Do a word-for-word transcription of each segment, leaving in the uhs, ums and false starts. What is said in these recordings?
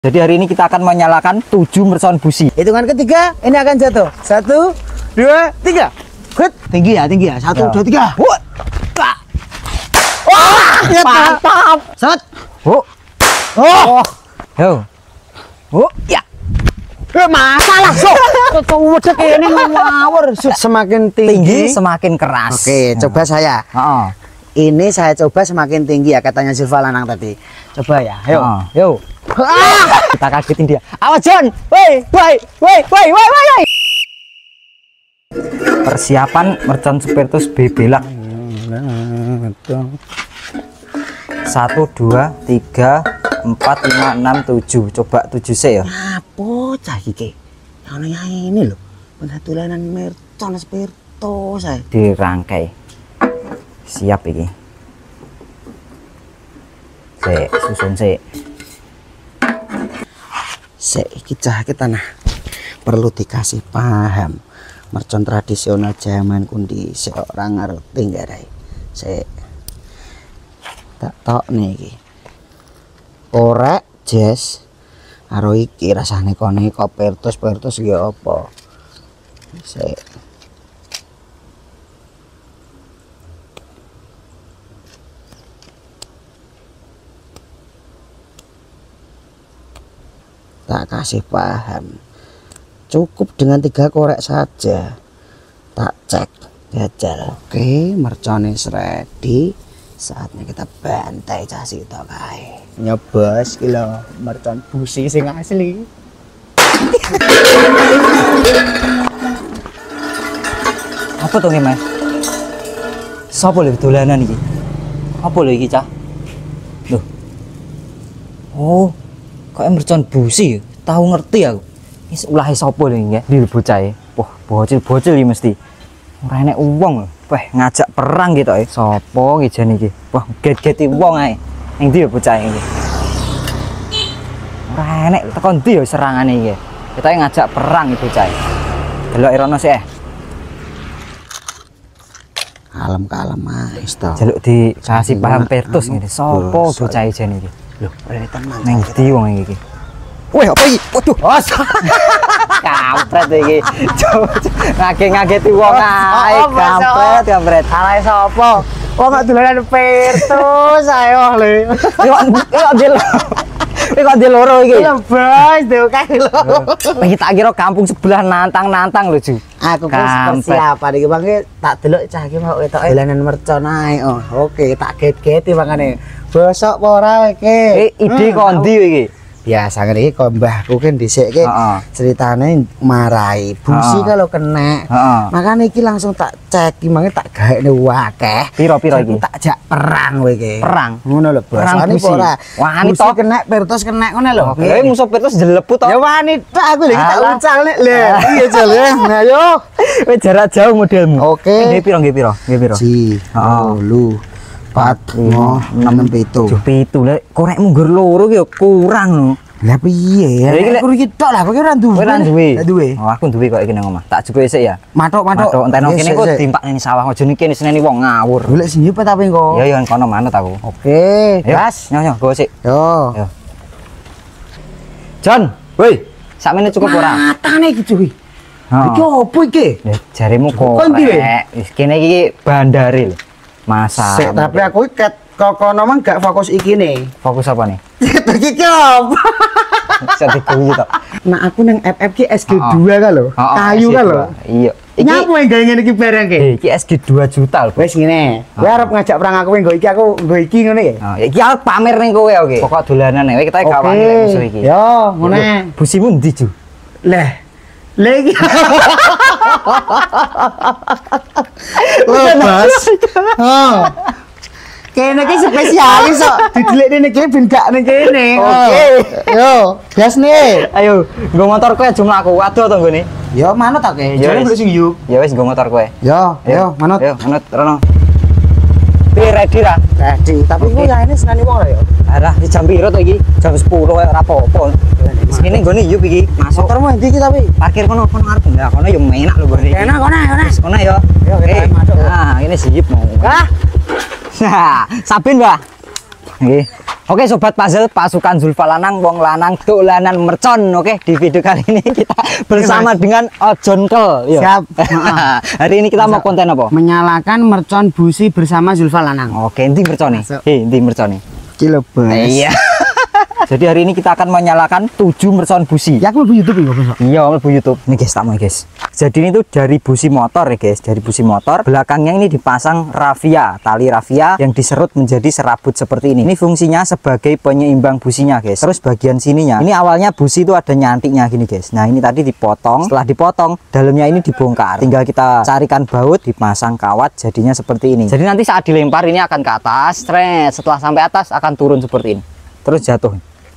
Jadi hari ini kita akan menyalakan tujuh mercon busi. Hitungan ketiga, ini akan jatuh. Satu, dua, tiga. Good. Tinggi ya, tinggi ya. Satu, ya. Dua, tiga. Wah, wah, mantap. Set. Oh, oh, yo, oh, ya. Eh, masalah so. Kau udah kayak ini ngawur. Semakin tinggi, tinggi semakin keras. Oke, ya. Coba saya. Oh. Ini saya coba semakin tinggi ya, katanya Silva Lanang tadi. Coba ya, ayo, oh. Yo. Ah! Kita kagetin dia. Awas John, woi, woi, woi, woi, woi, woi. Persiapan mercon spiritus bebelak. Satu, dua, tiga, empat, lima, enam, tujuh. Coba tujuh c ya. Apa cah iki? Yang ini loh. Penatulan mercon spiritus saya. Dirangkai. Siap iki. Sik, susun sik. Sik iki cah iki tanah. Perlu dikasih paham. Mercon tradisional zaman kundi seorang ngerti ngarai. Sik. Tak tok nih iki. Orek jazz karo iki rasane kone kopertus-pertus iki apa. Sik. Tak kasih paham, cukup dengan tiga korek saja. Tak cek jajal. Oke, mercone ready. Saatnya kita bantai casi itu kae. Nyebas kilo mercon busi sing asli. Apa tuh Mas? Sopo lho dolanan iki? Apa lho iki, Cah? Loh. Oh. Kok mercon busi ya? Tahu ngerti aku. Wis ulahe sapa lho iki? Ndi bocahe? Wah, bocil-bocil iki mesti. Ora enek wong lho. Weh, ngajak perang gitu eh. Sapa iki jan iki? Wah, get-geti wong ae. Ning ndi ya bocahe iki? Ora enek teko ndi ya serangane iki. Kita ngajak perang iki bocahe. Delok irono sik eh. Kalem-kalem wis to. Jaluk dikasih paham pertus ngene. Sapa bocahe jan iki? Loh, teman. neng ndi wong iki? Weh, apa iki? Waduh. Os. Kampret iki. Ngage-ngageti wong ae. Kampret, kampret. Alae sapa? Wong gak dolanan pertus ayo lho. Yo yo del. Iki kok del loro iki. Lho, Bos, dhewe kae lho. Iki tak kira kampung sebelah nantang-nantang lho, Ju. Aku wis persiapan iki mangke tak delok cah iki mau ketoke dolanan mercon ae. Oh, oke, tak get-geti mangane. Bosok apa ora iki? Ide kok ndi iki? Biasa ngene iki kok mbahku ki dhisik ki ceritane marai busi kalau kena. Makane iki langsung tak cek iki mangke tak gaekne akeh. Piro-piro iki? Tak jak perang kowe iki. Perang. Ngono lho, Bos. Wani ora. Wani to kena pertus kena ngono lho. Oke, musuh pertus jeleput to. Ya wani tok aku lho tak uncal nek lho. Iya, Jol ya. Nah yo. Kowe jarak jauh modelmu. Oke. Nggih piro nggih piro? Nggih piro? Si. Lu. Empat, lima, enam, pitu. Pitu lek korekmu nggur loro ki kurang lho. Lah piye ya? Aku iki tok lah, kowe ora duwe. Kowe ora duwe. Duwe. Oh, aku duwe kok iki nang omah. Tak jupuk sik ya. Matuk, matuk. Matuk enteno kene kok dimpak ning sawah aja niki seneni wong ngawur. Golek sing nyepet apa engko? Ya ya kono manut aku. Oke, gas. Nyo nyo go sik. Yo. Yo. Jon, woi. Sakmene cukup ora? Matane iki cuy. Iki opo iki? Ya jarimu kok. Wis kene iki bandare lho. Masa. Sik, tapi aku ket kokono mang gak fokus iki nih. Fokus apa nih? Iki ki apa? Bisa dikuwi to. Nah, aku nang F F G S G dua kan lho. Kayu kan lho. Iya. Iki nyapa yang gawe ngene iki barang ki? Iki S G dua juta lho. Wis ngene. Kowe arep ngajak perang aku nggo iki aku nggo iki ngene ya. Oh, iki arep pamer ning kowe oke. Pokok dolanan kowe kita gak wani lek musuh iki. Yo, ngene. Busimu ndi, Ju? Lah. Lah iki. Lepas. Oh. Kene iki spesialis kok. Didelik ning kene ben gak ning kene. Oke. Yo, gas nih. Ayo, nggo motor kowe aja mlaku. Waduh to nggone. Yo, manut ta kowe? Jare mlebu sing yuk. Ya wis nggo motor kowe. Yo, yo, manut. Yo, manut rono. Pi ready ra? Ready. Tapi ku ya ini senani wong ya. Alah, jam piro to iki? Jam sepuluh ora apa-apa. Sini nggone yuk iki. Masuk. Motormu endi iki tapi? Parkir kono kono arep. Lah kono yo enak lho nggone. Enak kono, kono. Kono yo. Yo, kita masuk. Nah, ini sip mau. Ah. Nah, Sabin, Mbak. Nggih. Oke sobat puzzle, pasukan Zulfa Lanang, wong lanang dolanan mercon. Oke, di video kali ini kita bersama dengan Ojonkel. Siap. Hari ini kita mau konten apa? Menyalakan mercon busi bersama Zulfa Lanang. Oke, inti mercon nih. Hei, inti mercon nih. Kilo bos. Iya. Jadi hari ini kita akan menyalakan tujuh mercon busi. Ya aku lebih YouTube ya bos. Iya, lebih YouTube. Ini guys, tak mau guys. Jadi ini tuh dari busi motor ya guys, dari busi motor. Belakangnya ini dipasang rafia, tali rafia yang diserut menjadi serabut seperti ini. Ini fungsinya sebagai penyeimbang businya guys. Terus bagian sininya, ini awalnya busi itu ada nyantiknya gini guys. Nah ini tadi dipotong. Setelah dipotong, dalamnya ini dibongkar. Tinggal kita carikan baut, dipasang kawat, jadinya seperti ini. Jadi nanti saat dilempar ini akan ke atas, stres. Setelah sampai atas akan turun seperti ini. Terus jatuh.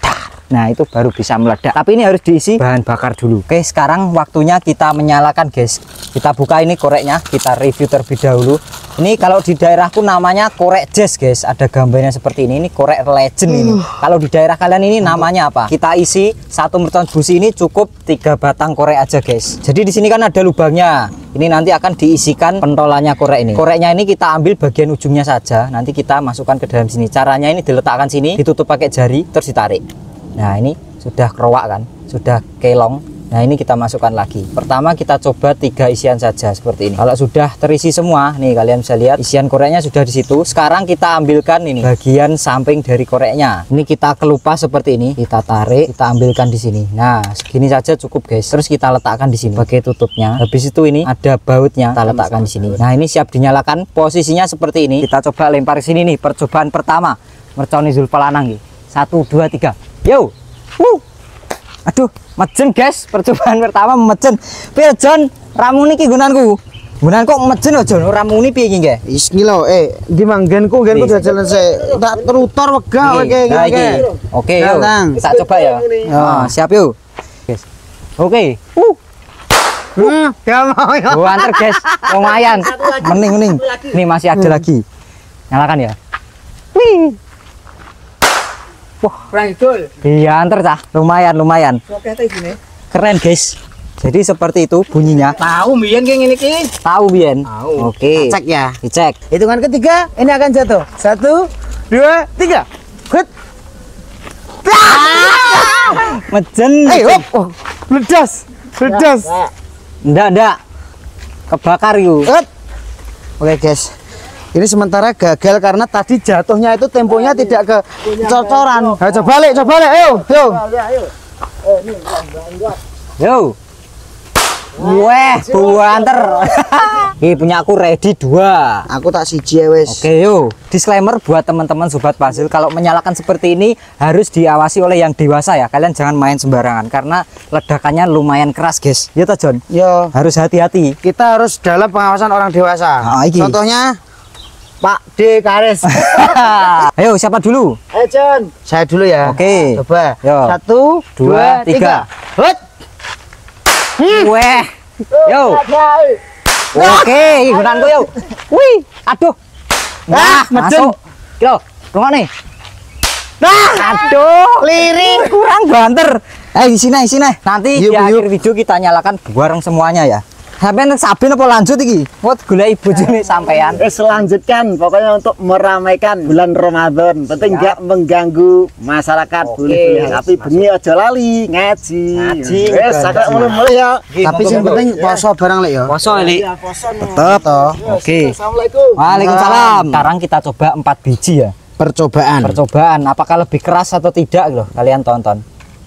Nah itu baru bisa meledak, tapi ini harus diisi bahan bakar dulu. Oke, sekarang waktunya kita menyalakan guys. Kita buka ini koreknya, kita review terlebih dahulu. Ini kalau di daerahku namanya korek jazz guys, ada gambarnya seperti ini. Ini korek legend ini. Kalau di daerah kalian ini namanya apa? Kita isi satu mercon busi ini cukup tiga batang korek aja guys. Jadi di sini kan ada lubangnya. Ini nanti akan diisikan pentolannya korek ini. Koreknya ini kita ambil bagian ujungnya saja. Nanti kita masukkan ke dalam sini. Caranya ini diletakkan sini, ditutup pakai jari, terus ditarik. Nah ini sudah kerowak kan, sudah kelong. Nah ini kita masukkan lagi. Pertama kita coba tiga isian saja seperti ini. Kalau sudah terisi semua, nih kalian bisa lihat isian koreknya sudah di situ. Sekarang kita ambilkan ini bagian samping dari koreknya. Ini kita kelupas seperti ini. Kita tarik, kita ambilkan di sini. Nah segini saja cukup guys. Terus kita letakkan di sini sebagai tutupnya. Habis itu ini ada bautnya, kita letakkan di sini. Nah ini siap dinyalakan. Posisinya seperti ini. Kita coba lempar ke sini nih. Percobaan pertama mercon Zulfa Lanang nih. Satu, dua, tiga. Yo, wuh, aduh, mejen guys, percobaan pertama mejen. Piye Jon, ramu niki gunanku. Gunan kok mejen aja, ramu ini piye iki nggih? Is ngilo, eh, di manggenku, nggenku udah jalan saya. Tak terutor wegah, oke, oke. Oke, yuk, kita coba ya. Nah, siap yuk, guys. Oke, uh. Hmm, gak mau ya. Oh, antar guys, lumayan. Mening, mening. Nih masih ada lagi. Nyalakan ya. Wih. Wah, iya antar cah, lumayan lumayan. Keren guys. Jadi seperti itu bunyinya. Tahu biyen kayak gini ki? Tahu biyen. Oke. Oke. Cek ya. Dicek. Hitungan ketiga, ini akan jatuh. Satu, dua, tiga. Hut. Mejen. Eh, hop. Oh, ledas. Ledas. Ndak, ndak. Kebakar yuk. Hut. Oke guys. Ini sementara gagal karena tadi jatuhnya itu temponya tidak ke cocoran. Ayo coba balik, coba balik. Ayo, yo. Yo. Weh, buanter. Ih, punya aku ready dua. Aku tak siji wes. Oke, yo. Disclaimer buat teman-teman sobat puzzle, kalau menyalakan seperti ini harus diawasi oleh yang dewasa ya. Kalian jangan main sembarangan karena ledakannya lumayan keras, guys. Ya toh, Jon? Yo. Harus hati-hati. Kita harus dalam pengawasan orang dewasa. Nah, iki. Contohnya Pak D Karis. Ayo, siapa dulu? Ayo Jon. Saya dulu ya. Oke. Coba. Yo. Satu, dua, Dua, tiga. tiga. Hut. Weh. Yo. Oke, gunanku yo. Wih, aduh. Nah, masuk. Yo, rumah nih. Nah, aduh. Liring. Kurang banter. Eh, di sini, di sini. Nanti Yuk, di yuk. akhir video kita nyalakan bareng semuanya ya. Sampai saben apa lanjut iki? Buat golek bojone sampean. Eh, selanjutkan pokoknya untuk meramaikan bulan Ramadan. Penting nggak mengganggu masyarakat. Oke. Boleh, tapi bengi aja lali ngaji. Ngaji, Wes ngaji. sakit mulai ya. Oke, Tapi monggo, yang monggo. penting poso barang lek ya. Poso Li. Tetep toh. Oke. Assalamualaikum. Waalaikumsalam. Sekarang kita coba empat biji ya. Percobaan. Percobaan apakah lebih keras atau tidak loh, kalian tonton.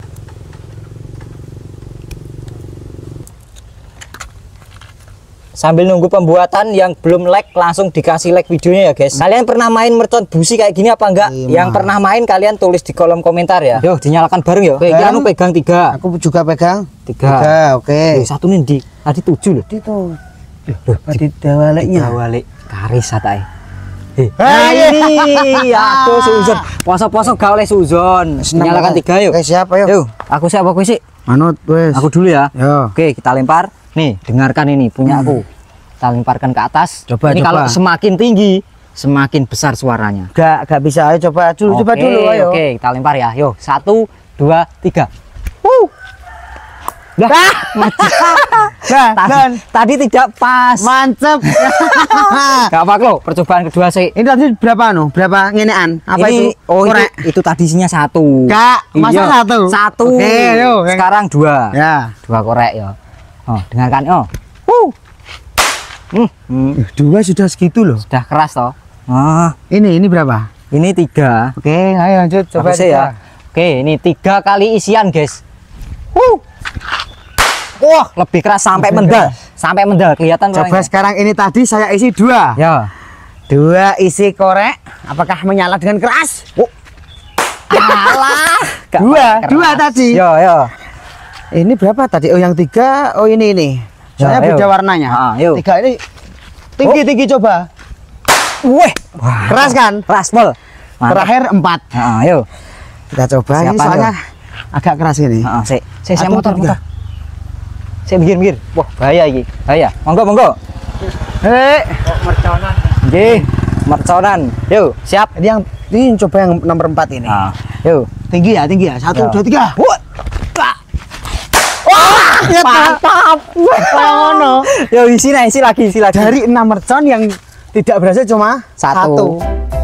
Sambil nunggu pembuatan, yang belum like langsung dikasih like videonya ya guys. Kalian pernah main mercon busi kayak gini apa enggak? Iya. Yang pernah main kalian tulis di kolom komentar ya. Yo dinyalakan bareng ya. Oke, Pegang. anu pegang tiga. Aku juga pegang. Tiga. Tiga, oke. Loh, satu nih di tadi tujuh loh. Itu. Loh, Tadi dawaleknya. Walik karis satai. Eh, Ah, nah iya. ini aduh suzon. Poso-poso gak oleh suzon. Seneng Nyalakan banget. tiga yuk. Oke, siap ayo. Yuk, aku siap aku sih. Manut wes. Aku dulu ya. Yo. Oke, kita lempar. Nih, dengarkan ini punya aku. Kita lemparkan ke atas. Coba, ini coba. kalau semakin tinggi, semakin besar suaranya. Gak, gak bisa. Ayo coba dulu, coba Oke, dulu ayo. Oke, kita lempar ya. Yuk, satu, dua, tiga. Wuh. Dah. Nah, Tadi, dan tadi tidak pas. mantep. Gak apa lo, percobaan kedua sih. Ini tadi berapa anu? Berapa ngenean? Apa Ini, itu? Oh, Korek. itu, itu tadi isinya satu. Kak, masa Iya, satu? Satu. Oke, yuk. Sekarang dua. Ya. Dua korek ya. Oh, dengarkan oh. Wuh. Hmm, hmm. Eh, Dua sudah segitu loh. Sudah keras toh. Ah, Ini ini berapa? ini tiga. Oke, ayo lanjut coba Coba sih ya. Oke, ini tiga kali isian, guys. Wuh. Wah, lebih keras sampai Lebih mendal. keras. Sampai mendal kelihatan Coba orangnya. sekarang ini tadi saya isi dua. Ya. Dua isi korek. Apakah menyala dengan keras? Oh. Alah. Gak Dua, pakai keras. dua tadi. Ya, ya. Ini berapa tadi? Oh, yang tiga. Oh, ini ini. Soalnya Ya, beda ayo. warnanya. Ah, yuk. Tiga ini tinggi tinggi coba. Weh. Wah, Keras kan? Keras pol. Mantap. Terakhir empat. Ah, ayo. Kita coba. Ini Siapa, soalnya agak keras ini. Heeh, sik. Sik, saya Satu, motor, tiga. motor. Sik minggir-minggir. Wah, bahaya iki. Bahaya. Monggo, monggo. Hei, Nggih, merconan. Yuk, siap. ini yang ini coba yang nomor empat ini. Nah, yuk. Tinggi ya, tinggi ya. Satu, Ya. dua, tiga. Wah. Wah, ya, Mantap. Oh, no. Yo, isi nah, isi lagi, isi lagi. Dari enam mercon yang tidak berhasil cuma Satu. satu.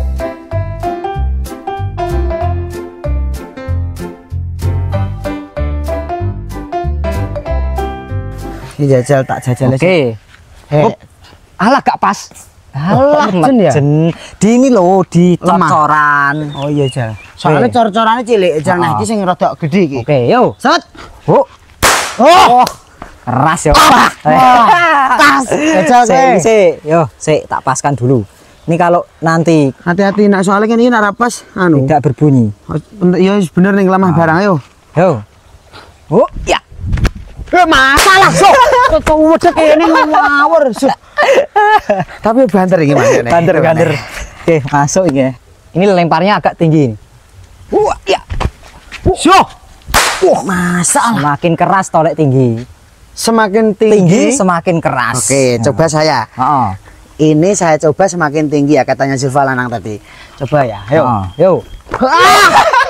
Ini jajal tak jajal. Oke. Hei. Hop. Alah gak pas. Alah, mejen ya? mejen. Di ini loh, di Lemah. cocoran. Oh iya jal. Soalnya Oke. cor-corannya cilik, jal nah Ah. iki sing rada gede iki. Oke, yuk. Set. Oh. Oh. Keras ya. Wah, pas. Jajal Sik, kowe. sik. Yo, sik tak paskan dulu. Ini kalau nanti Hati-hati nak soalnya kan ini nak pas anu. tidak berbunyi. Iya bener nih lemah barang ayo. Yo. Oh, ya. Eh masalah so. Kok udah kayak ini ngawur. So. Tapi banter iki Mas. Banter, banter. Oke, masuk ini. ya. Ini lemparnya agak tinggi ini. Wah, ya. So. Wah, masalah. Semakin keras tolek tinggi. Semakin Tinggi tinggi. semakin keras. Oke, coba saya. Heeh. Ini saya coba semakin tinggi ya katanya Silva Lanang tadi. Coba ya. Ayo. Heeh. Yo. Ah!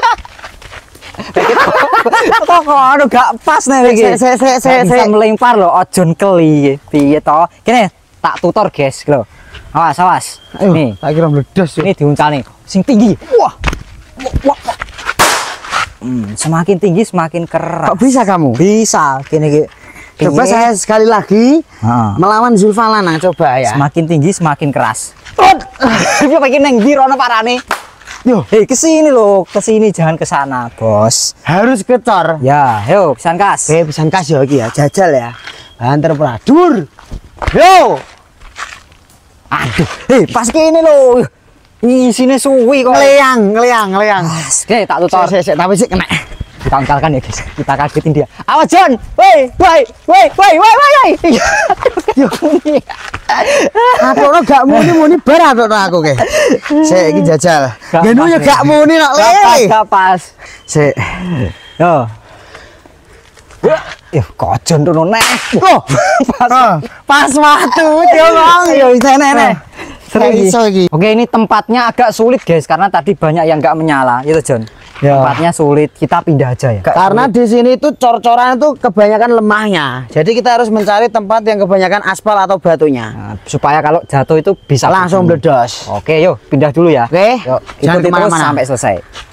Kok kono gak pas nih iki. Se- se- se- se- Gak bisa se- melempar lho, ojon keli. Piye to? Kene tak tutor, guys, lho. Awas, awas. Ayo, Nih, tak kira meledos. yo. ini diuncal nih. Sing tinggi. Wah. Wah, wah, wah. Hmm, semakin tinggi semakin keras. Kok bisa kamu? Bisa, gini gini. Coba saya sekali lagi Heeh. melawan Zulfa Lanang coba ya. Semakin tinggi semakin keras. Dia pengen neng ndi rono parane. Yo, Hei, kesini loh, kesini jangan ke sana, bos. harus kecor. Ya, yuk, pisan kas. Oke, pisan kas yo iki ya, jajal ya. Banter pradur. Yo. Aduh, hei, pas kini loh. Isine suwi kok. Ngeleang, ngeleang, ngeleang. Pas, oke, tak tutor. Sik, sik, tapi sik kena. Kita angkalkan ya, guys. Kita kagetin dia. Awas, John. Woi, woi, woi, woi, woi, woi. Yo. Aku ora gak muni-muni bar aku aku ke. Sik iki jajal. Gak Genu ya pas, gak muni nak Gak pas, le. gak pas. Sik. Yo. Yo, kojon tuh neh. Oh, Pas. pas waktu yo ngong. Ayo, bisa nih, nih. Seru iso iki. Oke, ini tempatnya agak sulit, guys, karena tadi banyak yang nggak menyala, itu John. Ya. Tempatnya sulit, kita pindah aja ya. Karena di sini tuh cor-coran itu kebanyakan lemahnya. Jadi kita harus mencari tempat yang kebanyakan aspal atau batunya. Nah, supaya kalau jatuh itu bisa Langsung berbunyi. meledos. Oke, yuk pindah dulu ya. Oke, Yuk, jangan ikuti terus kemana-mana. sampai selesai.